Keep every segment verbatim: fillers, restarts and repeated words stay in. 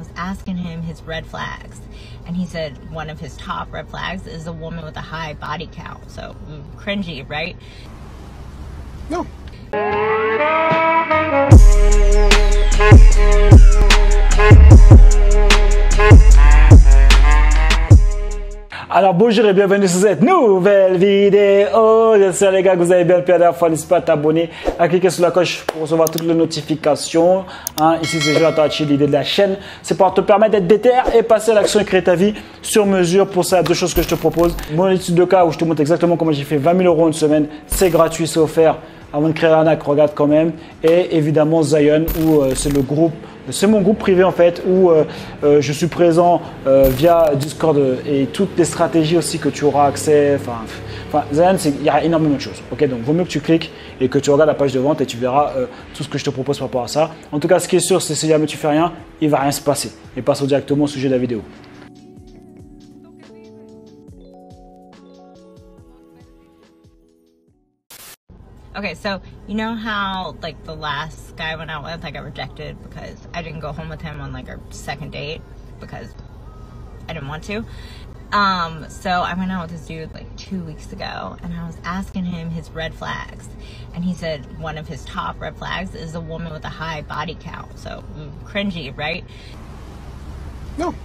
was asking him his red flags, and he said one of his top red flags is a woman with a high body count. So cringy, right? No. Alors bonjour et bienvenue sur cette nouvelle vidéo. J'espère les gars que vous avez bien le plaisir de n'hésitez pas à t'abonner, à cliquer sur la cloche pour recevoir toutes les notifications. Hein, ici c'est Jonathan Hachi, l'idée de la chaîne, c'est pour te permettre d'être déter et passer à l'action et créer ta vie sur mesure. Pour ça, deux choses que je te propose. Mon étude de cas où je te montre exactement comment j'ai fait vingt mille euros en une semaine. C'est gratuit, c'est offert. Avant de créer l'arnaque, regarde quand même. Et évidemment Zion où euh, c'est le groupe. C'est mon groupe privé en fait où euh, euh, je suis présent euh, via Discord et toutes les stratégies aussi que tu auras accès. Enfin, enfin Zion, il y a énormément de choses. Ok, donc vaut mieux que tu cliques et que tu regardes la page de vente et tu verras euh, tout ce que je te propose par rapport à ça. En tout cas, ce qui est sûr, c'est que si jamais tu fais rien, il ne va rien se passer. Et passons directement au sujet de la vidéo. Okay, so you know how like the last guy I went out with, I got rejected because I didn't go home with him on like our second date because I didn't want to. Um, so I went out with this dude like two weeks ago, and I was asking him his red flags, and he said one of his top red flags is a woman with a high body count. So cringy, right? No.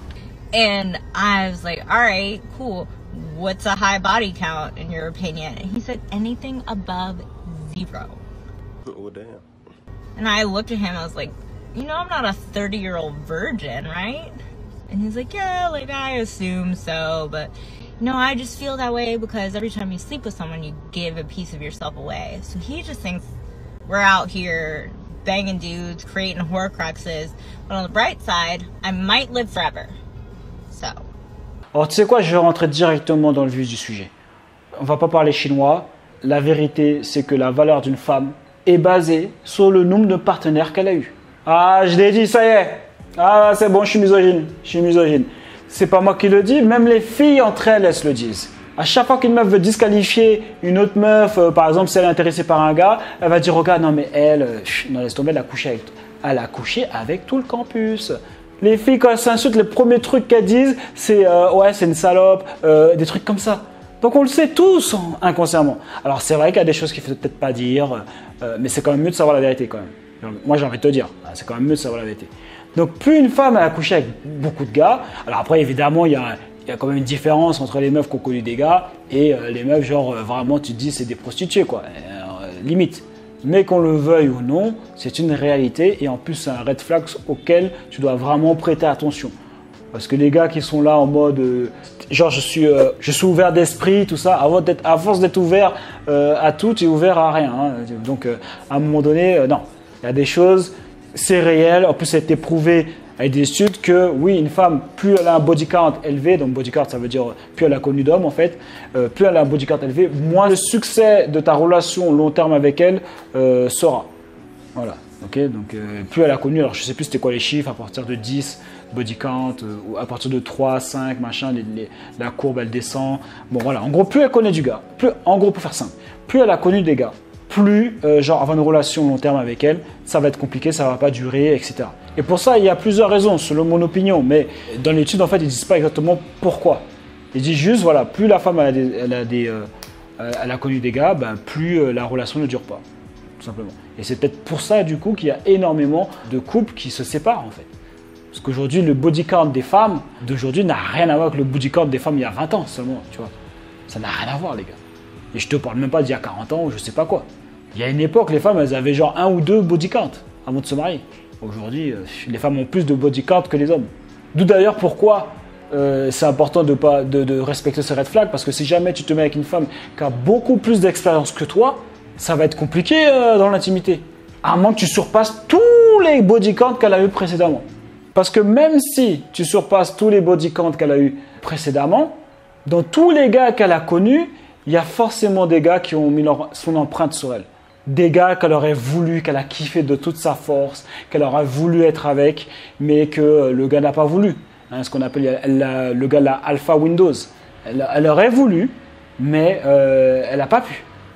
And I was like, all right, cool. What's a high body count in your opinion? And he said anything above zero. Oh, damn. And I looked at him, I was like, you know, I'm not a thirty year old virgin, right? And he's like, yeah, like I assume so, but you know, I just feel that way because every time you sleep with someone, you give a piece of yourself away. So he just thinks we're out here banging dudes, creating horcruxes, but on the bright side, I might live forever. So. Alors tu sais quoi, je vais rentrer directement dans le vif du sujet. On va pas parler chinois. La vérité, c'est que la valeur d'une femme est basée sur le nombre de partenaires qu'elle a eu. Ah, je l'ai dit, ça y est. Ah, c'est bon, je suis misogyne. Je suis misogyne. C'est pas moi qui le dis, même les filles entre elles, elles se le disent. À chaque fois qu'une meuf veut disqualifier une autre meuf, euh, par exemple, si elle est intéressée par un gars, elle va dire au gars, non mais elle, euh, non laisse tomber, elle a couché avec, elle a couché avec tout le campus. Les filles, quand elles s'insultent, les premiers trucs qu'elles disent, c'est euh, ouais, c'est une salope, euh, des trucs comme ça. Donc on le sait tous inconsciemment. Alors c'est vrai qu'il y a des choses qu'il ne faut peut-être pas dire, euh, mais c'est quand même mieux de savoir la vérité quand même. Moi j'ai envie de te dire, c'est quand même mieux de savoir la vérité. Donc plus une femme a couché avec beaucoup de gars, alors après évidemment il y a, il y a quand même une différence entre les meufs qui ont connu des gars et euh, les meufs genre euh, vraiment tu te dis c'est des prostituées quoi, euh, limite. Mais qu'on le veuille ou non, c'est une réalité et en plus c'est un red flag auquel tu dois vraiment prêter attention. Parce que les gars qui sont là en mode euh, genre je suis, euh, je suis ouvert d'esprit, tout ça, avant d'être, à force d'être ouvert euh, à tout, tu es ouvert à rien. Hein. Donc euh, à un moment donné, euh, non, il y a des choses, c'est réel. En plus, ça a été prouvé avec des études que oui, une femme, plus elle a un body count élevé, donc body count ça veut dire plus elle a connu d'hommes en fait, euh, plus elle a un body count élevé, moins le succès de ta relation long terme avec elle euh, sera. Voilà. Ok, donc euh, plus elle a connu, alors je sais plus c'était quoi les chiffres, à partir de dix, body count, euh, ou à partir de trois, cinq, machin, les, les, la courbe elle descend. Bon voilà, en gros, plus elle connaît du gars, plus, en gros pour faire simple, plus elle a connu des gars, plus euh, genre avoir une relation long terme avec elle, ça va être compliqué, ça va pas durer, et cetera. Et pour ça, il y a plusieurs raisons, selon mon opinion, mais dans l'étude en fait, ils disent pas exactement pourquoi. Ils disent juste, voilà, plus la femme elle a, des, elle a, des, euh, elle a connu des gars, ben, plus euh, la relation ne dure pas. Tout simplement. Et c'est peut-être pour ça du coup qu'il y a énormément de couples qui se séparent en fait. Parce qu'aujourd'hui, le body count des femmes d'aujourd'hui n'a rien à voir avec le body count des femmes il y a vingt ans seulement, tu vois. Ça n'a rien à voir les gars. Et je te parle même pas d'il y a quarante ans ou je sais pas quoi. Il y a une époque, les femmes, elles avaient genre un ou deux body count avant de se marier. Aujourd'hui, les femmes ont plus de body count que les hommes. D'où d'ailleurs pourquoi euh, c'est important de, pas, de, de respecter ce red flag, parce que si jamais tu te mets avec une femme qui a beaucoup plus d'expérience que toi, ça va être compliqué euh, dans l'intimité. À moins que tu surpasses tous les body counts qu'elle a eu précédemment. Parce que même si tu surpasses tous les body counts qu'elle a eu précédemment, dans tous les gars qu'elle a connus, il y a forcément des gars qui ont mis leur, son empreinte sur elle. Des gars qu'elle aurait voulu, qu'elle a kiffé de toute sa force, qu'elle aurait voulu être avec, mais que le gars n'a pas voulu. Hein, ce qu'on appelle elle, le gars la Alpha Windows. Elle, elle aurait voulu, mais euh, elle n'a pas pu.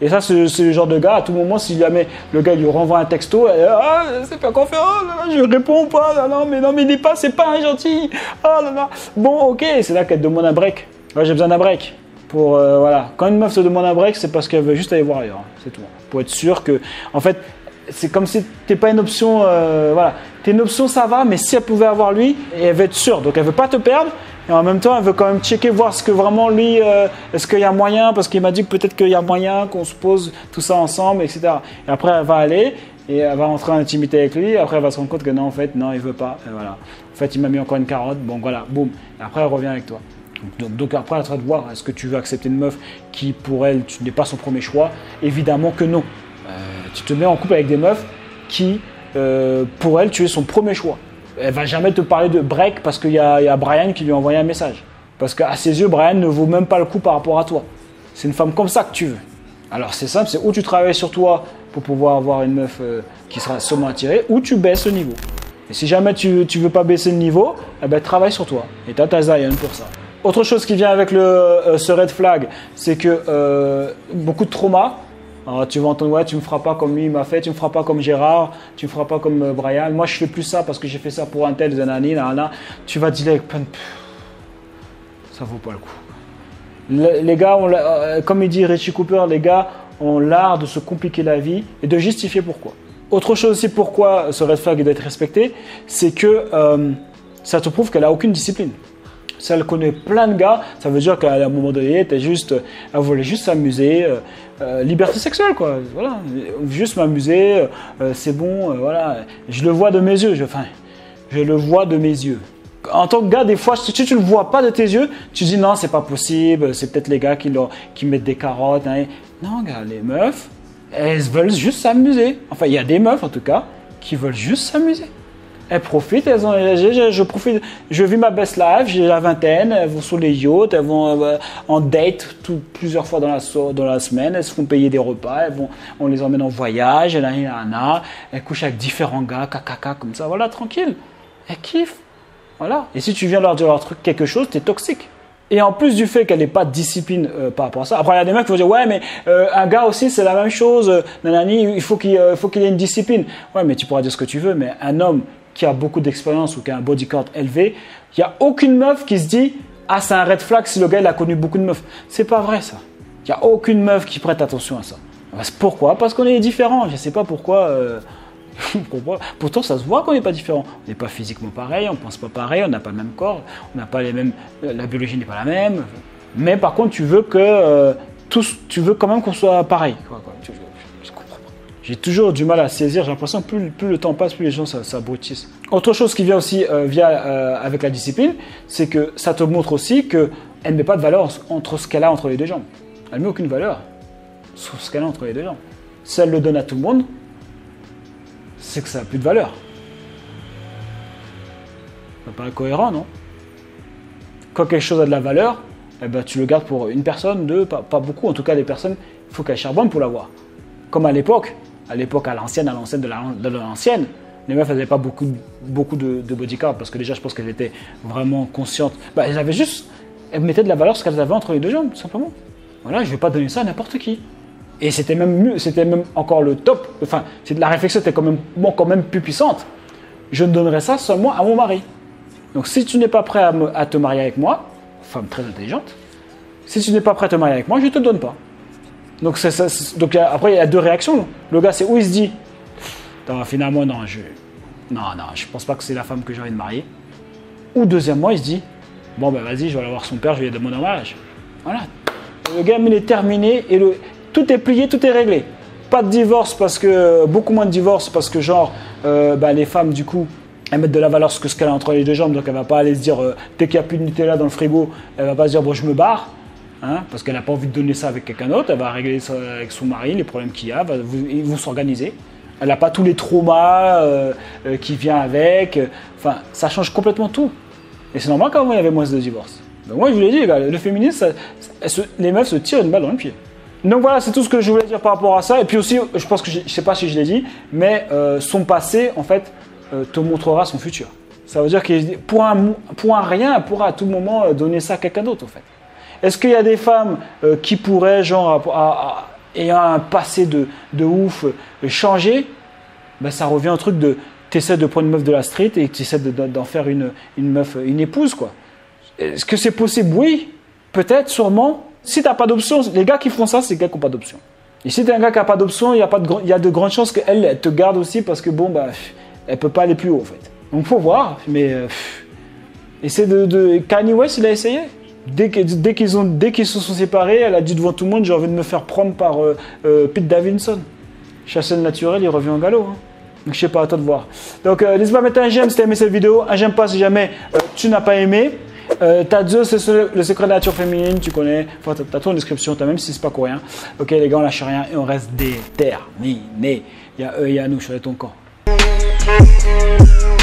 Et ça, c'est le genre de gars, à tout moment, si jamais le gars lui renvoie un texto, elle, ah, c'est pas conférence, je réponds pas, non, non, mais non, mais il n'est pas, c'est pas un gentil. Ah, non, non. Bon, ok, c'est là qu'elle te demande un break. Ouais, j'ai besoin d'un break. Pour, euh, voilà. Quand une meuf te demande un break, c'est parce qu'elle veut juste aller voir ailleurs. C'est tout. Pour être sûr que, en fait, c'est comme si t'es pas une option, euh, voilà. T'es une option, ça va, mais si elle pouvait avoir lui, elle veut être sûre. Donc elle veut pas te perdre. Et en même temps, elle veut quand même checker, voir ce que vraiment lui, euh, est-ce qu'il y a moyen, parce qu'il m'a dit que peut-être qu'il y a moyen qu'on se pose tout ça ensemble, et cetera. Et après, elle va aller et elle va rentrer en intimité avec lui. Et après, elle va se rendre compte que non, en fait, non, il veut pas. Et voilà. En fait, il m'a mis encore une carotte. Bon, voilà, boum. Et après, elle revient avec toi. Donc, donc après, à toi de voir, est-ce que tu veux accepter une meuf qui, pour elle, tu n'es pas son premier choix? Évidemment que non. Euh, tu te mets en couple avec des meufs qui, euh, pour elle, tu es son premier choix. Elle va jamais te parler de break parce qu'il y, y a Brian qui lui a envoyé un message. Parce qu'à ses yeux, Brian ne vaut même pas le coup par rapport à toi. C'est une femme comme ça que tu veux. Alors c'est simple, c'est où tu travailles sur toi pour pouvoir avoir une meuf euh, qui sera seulement attirée, ou tu baisses le niveau. Et si jamais tu ne veux pas baisser le niveau, eh ben, travaille sur toi. Et tu as ta Zion pour ça. Autre chose qui vient avec le, euh, ce red flag, c'est que euh, beaucoup de trauma. Alors, tu vas entendre, ouais, tu me feras pas comme lui il m'a fait, tu me feras pas comme Gérard, tu me feras pas comme euh, Brian. Moi, je fais plus ça parce que j'ai fait ça pour un tel, zanani, nanana. Tu vas dealer avec plein de... Ça vaut pas le coup. Le, les gars, ont, euh, comme il dit Richie Cooper, les gars ont l'art de se compliquer la vie et de justifier pourquoi. Autre chose aussi pourquoi ce red flag doit être respecté, c'est que euh, ça te prouve qu'elle a aucune discipline. Si elle connaît plein de gars, ça veut dire qu'à un moment donné, t'es juste, elle voulait juste s'amuser, euh, euh, liberté sexuelle quoi. Voilà, juste m'amuser, euh, c'est bon, euh, voilà. Je le vois de mes yeux, je, enfin, je le vois de mes yeux. En tant que gars, des fois, si tu ne le vois pas de tes yeux, tu dis non, c'est pas possible, c'est peut-être les gars qui, leur, qui mettent des carottes. Hein. Non, gars, les meufs, elles veulent juste s'amuser. Enfin, il y a des meufs en tout cas qui veulent juste s'amuser. Elles profitent, elles ont, je, je, je profite, je vis ma best life, j'ai la vingtaine, elles vont sur les yachts, elles vont euh, en date tout, plusieurs fois dans la, dans la semaine, elles se font payer des repas, elles vont, on les emmène en voyage, elles, elles, elles, elles couchent avec différents gars, caca, comme ça, voilà, tranquille. Elles kiffent, voilà. Et si tu viens leur dire leur truc, quelque chose, t'es toxique. Et en plus du fait qu'elle n'ait pas de discipline euh, par rapport à ça, après il y a des mecs qui vont dire ouais mais euh, un gars aussi c'est la même chose, euh, nanani, il faut qu'il euh, faut qu'il ait une discipline. Ouais mais tu pourras dire ce que tu veux, mais un homme qui a beaucoup d'expérience ou qui a un body count élevé, il n'y a aucune meuf qui se dit « Ah, c'est un red flag si le gars il a connu beaucoup de meufs ». C'est pas vrai ça. Il n'y a aucune meuf qui prête attention à ça. Pourquoi? Parce qu'on est différents. Je ne sais pas pourquoi, euh... pourquoi. Pourtant, ça se voit qu'on n'est pas différents. On n'est pas physiquement pareil, on ne pense pas pareil, on n'a pas le même corps, on n'a pas les mêmes... la biologie n'est pas la même. Mais par contre, tu veux que euh, tous, tu veux quand même qu'on soit pareil. Quoi, quoi. Tu, J'ai toujours du mal à saisir, j'ai l'impression que plus, plus le temps passe, plus les gens s'abrutissent. Autre chose qui vient aussi euh, via, euh, avec la discipline, c'est que ça te montre aussi qu'elle ne met pas de valeur entre ce qu'elle a entre les deux jambes. Elle ne met aucune valeur sur ce qu'elle a entre les deux jambes. Si elle le donne à tout le monde, c'est que ça n'a plus de valeur. Ça paraît cohérent, non? Quand quelque chose a de la valeur, eh ben, tu le gardes pour une personne, deux, pas, pas beaucoup. En tout cas, les personnes, il faut qu'elles charbonnent pour l'avoir. Comme à l'époque. À l'époque, à l'ancienne, à l'ancienne de l'ancienne, les meufs n'avaient pas beaucoup, beaucoup de, de bodyguard parce que déjà, je pense qu'elles étaient vraiment conscientes. Bah, elles avaient juste, elles mettaient de la valeur sur ce qu'elles avaient entre les deux jambes, tout simplement. Voilà, je ne vais pas donner ça à n'importe qui. Et c'était même mieux, c'était même encore le top. Enfin, la réflexion était quand même, bon, quand même plus puissante. Je ne donnerais ça seulement à mon mari. Donc, si tu n'es pas prêt à, me, à te marier avec moi, femme très intelligente, si tu n'es pas prêt à te marier avec moi, je ne te donne pas. Donc, c'est, c'est, donc après, il y a deux réactions. Le gars, c'est où il se dit finalement, non, je non, non, je pense pas que c'est la femme que j'ai envie de marier. Ou deuxièmement, il se dit bon, ben vas-y, je vais aller voir son père, je vais lui demander en mariage. Voilà. Le game, il est terminé et le, tout est plié, tout est réglé. Pas de divorce parce que, beaucoup moins de divorce parce que, genre, euh, ben, les femmes, du coup, elles mettent de la valeur sur ce qu'elle a entre les deux jambes. Donc, elle va pas aller se dire, euh, dès qu'il n'y a plus de Nutella dans le frigo, elle va pas se dire, bon, je me barre. Hein, parce qu'elle n'a pas envie de donner ça avec quelqu'un d'autre, elle va régler ça avec son mari, les problèmes qu'il y a, vous, ils vont s'organiser. Elle n'a pas tous les traumas euh, euh, qui viennent avec. Enfin, ça change complètement tout. Et c'est normal qu'avant il y avait moins de divorces. Donc moi je vous l'ai dit, les gars, le féminisme, ça, ça, se, les meufs se tirent une balle dans le pied. Donc voilà, c'est tout ce que je voulais dire par rapport à ça. Et puis aussi, je pense que je ne sais pas si je l'ai dit, mais euh, son passé, en fait, euh, te montrera son futur. Ça veut dire que pour un, pour un rien, elle pourra à tout moment donner ça à quelqu'un d'autre, en fait. Est-ce qu'il y a des femmes euh, qui pourraient, genre, à, à, ayant un passé de, de ouf euh, changé, ben, ça revient au truc de tu essaies de prendre une meuf de la street et tu essaies d'en faire une, une meuf, une épouse, quoi. Est-ce que c'est possible? Oui, peut-être, sûrement. Si tu n'as pas d'option, les gars qui font ça, c'est les gars qui n'ont pas d'option. Et si tu es un gars qui n'a pas d'option, il y, a pas de, il y a de grandes chances qu'elle elle te garde aussi parce que bon, bah, elle ne peut pas aller plus haut, en fait. Donc, il faut voir, mais euh, essaie de, de... Kanye West, il a essayé. Dès qu'ils dès qu'ils ont, dès qu'ils se sont séparés, elle a dit devant tout le monde, j'ai envie de me faire prendre par euh, euh, Pete Davidson. Chasser le naturel, il revient en galop. Hein. Donc, je sais pas, à toi de voir. Donc, euh, n'hésite pas à mettre un j'aime si tu as aimé cette vidéo. Un j'aime pas si jamais euh, tu n'as pas aimé. Euh, t'as Zeus, c'est le secret de la nature féminine, tu connais. Enfin, t'as tout en description, t'as même si c'est pas coréen. Ok, les gars, on lâche rien et on reste déterminés. Il y a eux et il y a nous, je suis avec ton camp.